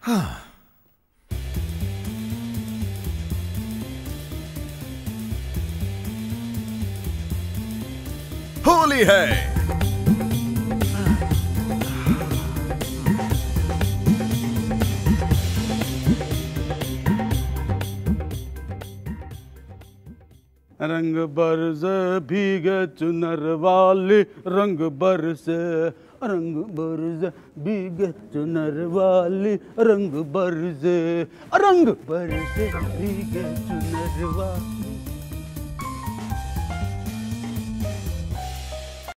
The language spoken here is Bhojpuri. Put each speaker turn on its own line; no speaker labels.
हाँ। होली है।
रंग बरस भीगे चुनर वाली, रंग बरस भीगे चुनर वाली, रंग बरस भीगे चुनर वाली।